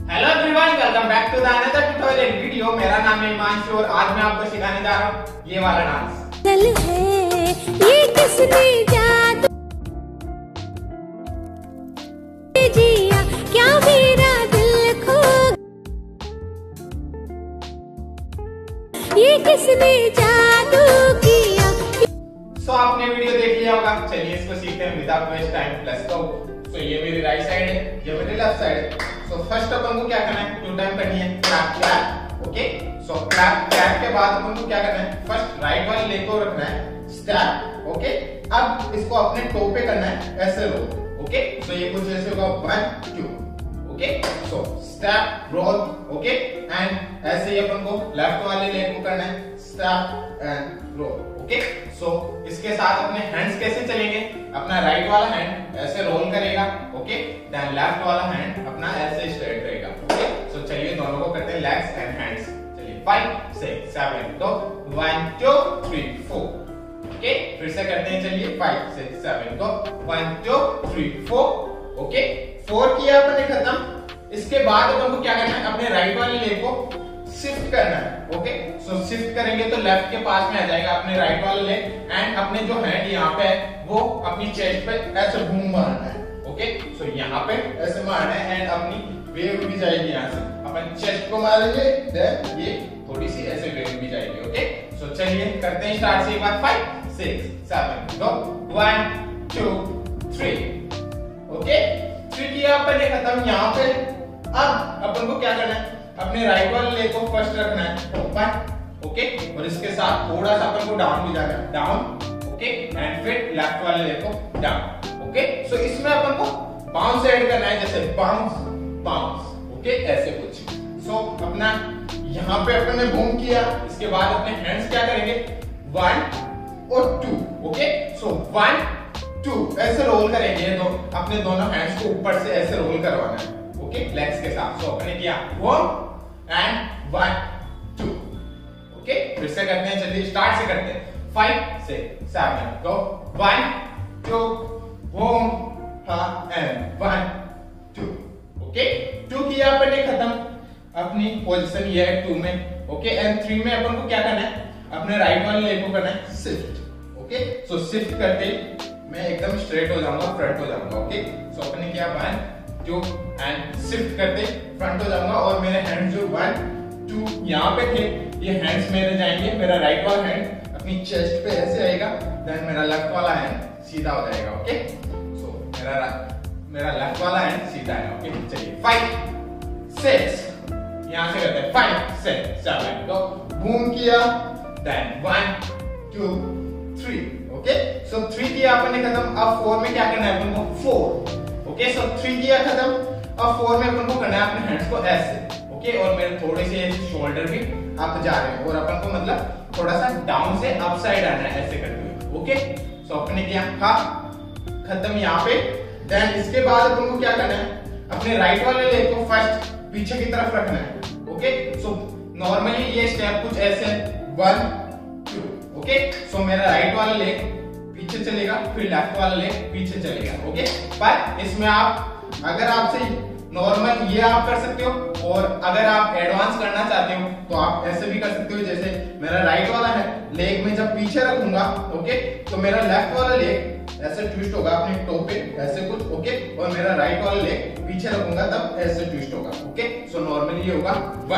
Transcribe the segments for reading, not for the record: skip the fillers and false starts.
Hello everyone, welcome back to the another tutorial video. मेरा नाम है हिमांशु और आज मैं आपको सिखाने जा रहा हूँ ये वाला डांस। चल है ये किसने जादू जिया, क्या मेरा दिल खो, ये किसने जादू किया। सो आपने वीडियो देख लिया होगा, चलिए इसको सीखते हैं without waste time. Let's go. So ये मेरी राइट साइड है, ये मेरी लेफ्ट साइड है। सो फर्स्ट अपन को क्या करना है, 2 टाइम करनी है clap clap. Okay, so clap clap के बाद अपन को क्या करना है, फर्स्ट राइट वाले लेग को रखना है स्टेप। ओके, अब इसको अपने टो पे करना है ऐसे रोल। ओके, सो ये कुछ ऐसे होगा 1 2। Okay, so step roll. Okay, and ऐसे ही अपन को लेफ्ट वाले लेग को करना है step and roll. Okay, so इसके साथ अपने हैंड्स कैसे चलेंगे, अपना राइट वाला हैंड ऐसे रोल करेगा। ओके, देन लेफ्ट वाला हैंड अपना ऐसे स्ट्रेट रहेगा। ओके, सो चलिए दोनों को करते हैं लेग्स एंड हैंड्स। चलिए 5 6 7 2 1 2 3 4। ओके, फिर से करते हैं, चलिए 5 6 7 2 1 2 3 4। ओके, 4 किया अपने खत्म। इसके बाद अपन को क्या करना है, अपने राइट वाले लेग को शिफ्ट करना है। ओके, सो शिफ्ट करेंगे तो लेफ्ट के पास में आ जाएगा अपने राइट वाला लेग, एंड अपने जो हैंड यहाँ पे है वो अपनी चेस्ट पे ऐसे घूम मारना है। ओके, सो यहाँ पे ऐसे मारना है एंड अपनी वेव भी जाएगी यहाँ से, अपन चेस्ट को मारेंगे, देन ये थोड़ी सी ऐसे वेव भी जाएगी। ओके, सो चलिए करते हैं स्टार्ट से एक बार। 5 6 7 2 1 2 3। ओके, 3 किया अपन ने खत्म यहाँ पे। अब अपन को क्या करना है, अपने राइट वाले लेग को फर्स्ट रखना है ऊपर। ओके, और इसके साथ थोड़ा सा अपन को डाउन भी जाना है, डाउन। ओके, एंड फिर लेफ्ट वाले लेग को डाउन। ओके, सो इसमें अपन को बाउंस ऐड करना है, जैसे बाउंस बाउंस। ओके, ऐसे कुछ। सो अपना यहाँ पे अपन ने बूम किया, इसके बाद अपने हैंड्स क्या करेंगे 1 और 2। ओके, सो 1 2 ऐसे रोल करेंगे, अपने दोनों हैंड्स को ऊपर से ऐसे रोल करवाना है। ओके, लेग्स के साथ। सो अपने किया 1 एंड 1 2। ओके, फिर से करते हैं, चलिए स्टार्ट से करते हैं। 5 6 7 2 1 2 बूम एंड 1 2। ओके, 2 किया अपन ने खत्म। अपनी पोजीशन ये है 2 में। ओके, एंड 3 में अपन को क्या करना है, अपने राइट वाले लेग को करना है शिफ्ट। ओके, सो शिफ्ट करते ही मैं एकदम स्ट्रेट हो जाऊंगा, फ्रंट हो जाऊंगा। ओके, सो अपन ने किया 1 2 एंड शिफ्ट करते फ्रंट हो जाऊंगा, और मेरे हैंड्स जो 1 2 यहाँ पे थे, ये हैंड्स मेरे जाएंगे, मेरा राइट वाला हैंड अपनी चेस्ट पे ऐसे आएगा, देन मेरा लेफ्ट वाला हैंड सीधा हो जाएगा। ओके, सो मेरा लेफ्ट वाला हैंड सीधा है। ओके, चलिए 5 6 यहाँ से करते हैं 5 6 7 2 बूम किया, देन 1 2 3। ओके, सो 3 किया अपन ने खत्म। अब 4 में क्या करना है अपन को 4। ओके, सो 3 किया खत्म। अब 4 में अपन को करना है अपने हैंड्स को ऐसे। ओके, और मेरे थोड़े से शोल्डर भी अप जा रहे हैं, और अपन को मतलब थोड़ा सा डाउन से अप साइड आना है ऐसे करते हुए। ओके, सो अपने किया खत्म यहाँ पे। देन इसके बाद अपन को क्या करना है, अपने राइट वाले लेग को फर्स्ट पीछे की तरफ रखना है। ओके, सो नॉर्मली ये स्टेप कुछ ऐसे 1 2। ओके, सो मेरा राइट वाला लेग पीछे चलेगा, फिर लेफ्ट वाला लेग पीछे चलेगा। ओके, पर इसमें आप अगर आपसे नॉर्मल ये आप कर सकते हो, और अगर आप एडवांस करना चाहते हो तो आप ऐसे भी कर सकते हो। जैसे मेरा राइट वाला है लेग में जब पीछे रखूंगा, ओके, तो मेरा लेफ्ट वाला लेग ऐसे ट्विस्ट होगा अपने टो पे ऐसे कुछ। ओके, और मेरा राइट वाला लेग पीछे रखूंगा तब ऐसे ट्विस्ट होगा। ओके, सो नॉर्मली ये होगा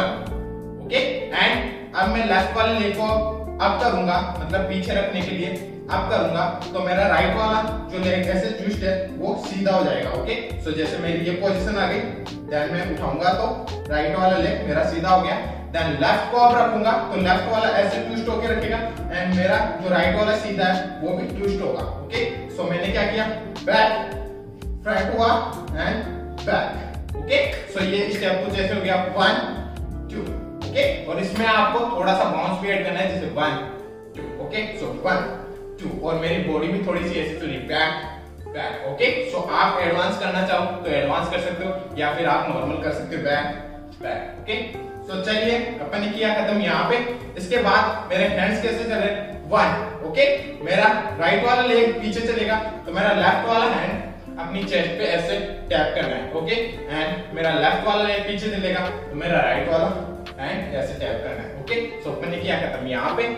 1। ओके, एंड अब मैं लेफ्ट वाले लेग को अप करूंगा, मतलब पीछे रखने के लिए अप करूंगा, तो मेरा राइट वाला जो लेग ऐसे ट्विस्ट है वो सीधा हो जाएगा। ओके, सो जैसे मेरी ये पोजीशन आ गई, देन मैं उठाऊंगा तो राइट वाला लेग मेरा सीधा हो गया। देन लेफ्ट को अब रखूंगा तो लेफ्ट वाला ऐसे ट्विस्ट होके रखेगा, एंड मेरा जो राइट वाला सीधा है वो भी ट्विस्ट होगा। ओके, सो मैंने क्या किया, बैक फ्रंट हुआ एंड बैक। ओके, सो ये स्टेप कुछ ऐसे हो गया 1 2। ओके, और इसमें आपको थोड़ा सा बाउंस भी ऐड करना है, जैसे 1 2। ओके, सो 1 2, और मेरी बॉडी भी थोड़ी सी ऐसे चली बैक बैक। ओके, सो आप एडवांस करना चाहो तो एडवांस कर सकते हो, या फिर आप नॉर्मल कर सकते हो बैक बैक। ओके, सो चलिए अपन ने किया खत्म यहाँ पे। इसके बाद मेरे हैंड्स कैसे चले 1। ओके, मेरा राइट वाला लेग पीछे चलेगा, तो मेरा लेफ्ट वाला हैंड अपनी चेस्ट पे ऐसे टैप करना है, ओके। एंड मेरा लेफ्ट वाला लेग पीछे चलेगा तो मेरा राइट वाला हैंड ऐसे टैप करना है, ओके। सो अपन ने किया खत्म, यहाँ पे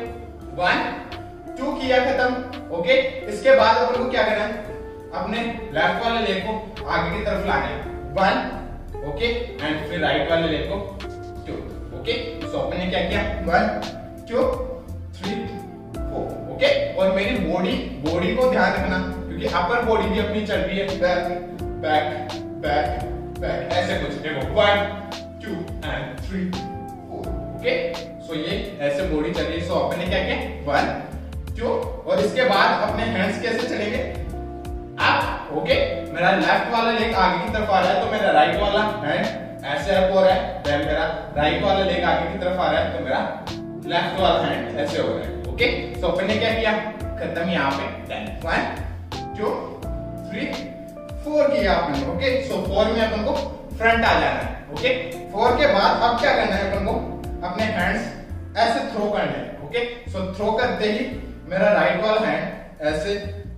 1 2 किया खत्म, ओके। इसके बाद अपन को क्या करना है, अपने लेफ्ट वाले लेग को आगे की तरफ लाना है 1, ओके। एंड फिर राइट वाले लेग को 2, ओके। सो अपन ने क्या किया 1 2 3 4, ओके। और मेरी बॉडी को ध्यान रखना क्योंकि अपर बॉडी भी अपनी चल रही है, बैक बैक बैक बैक ऐसे कुछ, देखो 1 2 एंड 3 4, ओके। सो ये ऐसे बॉडी चल रही है। सो अपन ने क्या किया 1 2, और इसके बाद अपने हैंड्स कैसे चलेंगे अप, ओके। मेरा लेफ्ट वाला लेग आगे की तरफ आ रहा है तो मेरा राइट वाला हैंड ऐसे अप हो रहा है, देन मेरा राइट वाला लेग आगे की तरफ आ रहा है तो मेरा लेफ्ट वाला हैंड ऐसे हो रहा है, ओके। सो अपन ने क्या किया खत्म, यहाँ पे देन 1 2 3 4 किया आपने, ओके। सो 4 में अपन को फ्रंट आ जाना है, ओके। 4 के बाद अब क्या करना है अपन को अपने हैंड्स ऐसे थ्रो करने हैं, ओके। सो थ्रो करते ही मेरा राइट वाला हैंड ऐसे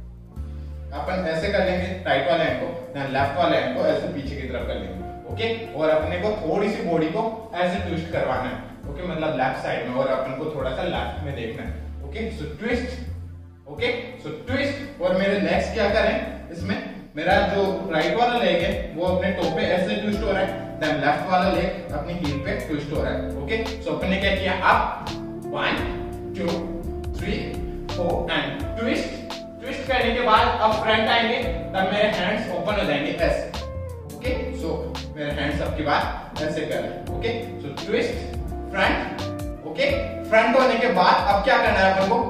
अपन ऐसे कर लेंगे राइट वाले हैंड को, देन लेफ्ट वाले हैंड को ऐसे पीछे की तरफ कर लेंगे, ओके। और अपने को थोड़ी सी बॉडी को ऐसे ट्विस्ट करवाना है, ओके, मतलब लेफ्ट साइड में, और अपन को थोड़ा सा लेफ्ट में देखना है, okay. So twist, okay. So twist, और मेरे लेग्स क्या करें इसमें, मेरा जो राइट वाला लेग है वो अपने टो पे ऐसे ट्विस्ट हो रहा है, देन लेफ्ट वाला लेग अपनी हील पे ट्विस्ट हो रहा है, ओके। सो अपन ने क्या किया अप 1 2 3 4 एंड ट्विस्ट। ट्विस्ट करने के बाद अब फ्रंट आएंगे तब मेरे हैंड्स ओपन हो जाएंगे ऐसे, ओके। सो मेरे हैंड्स अब की बात ऐसे कर रहे हैं, okay. So twist front, okay. Front होने के बाद अब क्या करना है अपन को,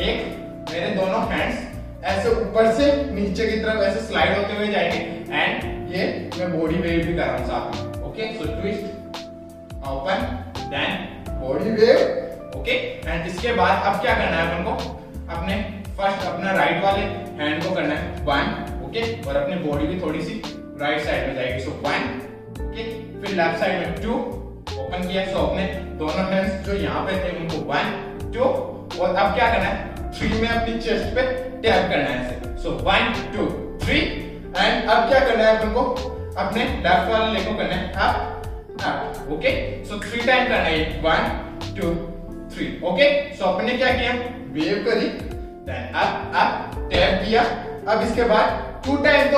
एक मेरे दोनों हैंड्स ऐसे ऊपर से नीचे की तरफ ऐसे स्लाइड होते हुए जाएंगे एंड ये मैं बॉडी वेव भी कर रहा हूं साथ में, okay. So twist open then body wave, okay. And इसके बाद अब क्या करना है अपन को, अपने फर्स्ट अपना राइट वाले हैंड को करना है 1, ओके। और अपनी बॉडी भी थोड़ी सी राइट साइड में जाएगी, सो 1, ओके। फिर लेफ्ट साइड में 2 ओपन किया, सो अपने दोनों हैंड्स जो यहाँ पे थे उनको 1 2, और अब क्या करना है 3 में अपनी चेस्ट पे टैप करना है ऐसे, सो 1 2 3। एंड अब क्या करना है अपन को, अपने लेफ्ट वाले लेग को करना है up up, okay. So 3 time करना है 1 2 3, ओके। सो अपन ने क्या किया वेव करी, देन अप टैप किया। अब इसके बाद 2 टाइम तो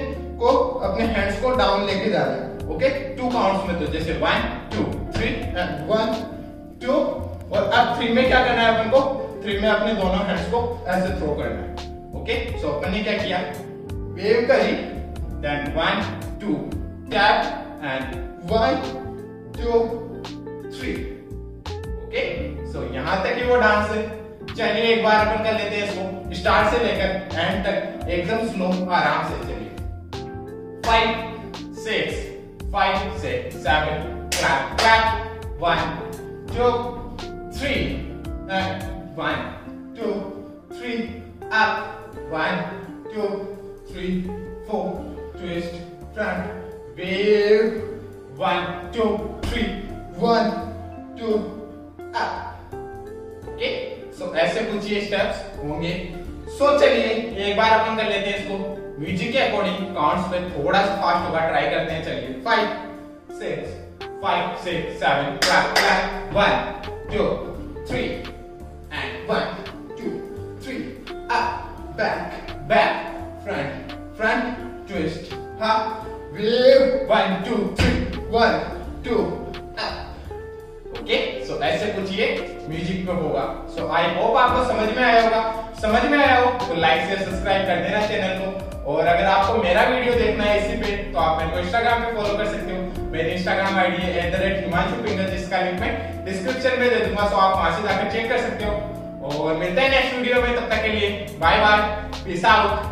अपने हैंड्स को डाउन लेके जाना है, ओके। 2 काउंट्स में, तो जैसे 1 2 3 एंड 1 2, और अब 3 में क्या करना है अपन को, 3 में अपने दोनों हैंड्स को ऐसे थ्रो करना है, ओके। सो अपन ने क्या किया वेव करी, then 1 2 tap and 1 2 3, okay. So यहां तक ही वो डांस है। चलिए एक बार अपन कर लेते हैं इसको स्टार्ट से लेकर एंड तक एकदम स्लो आराम से। चलिए 5 6 5 6 7 clap clap 1 2 3 1 2 3 up 1 2 3 4 twist front wave 1 2 3 1 2 up, okay. So ऐसे कुछ ये स्टेप्स होंगे। सो चलिए एक बार अपन कर लेते हैं इसको म्यूजिक के अकॉर्डिंग, काउंट्स पे थोड़ा सा फास्ट होगा, ट्राई करते हैं। चलिए 5 6 7 clap clap 1 2 3 and 1 2 3 up back back front twist hop wave 1 2 3 1 2 up, okay. So ऐसे कुछ ये म्यूजिक पे होगा। सो आई होप आपको समझ में आया होगा। समझ में आया हो तो लाइक से सब्सक्राइब कर देना चैनल को, और अगर आपको मेरा वीडियो देखना है इसी पे तो आप मेरे को इंस्टाग्राम पे फॉलो कर सकते हो। मेरी इंस्टाग्राम आईडी है @himanshu पिंगल, जिसका लिंक मैं डिस्क्रिप्शन में दे दूंगा, सो आप वहां से जाकर चेक कर सकते हो। और मिलते हैं नेक्स्ट वीडियो में, तब तक के लिए बाय बाय, पीस आउट।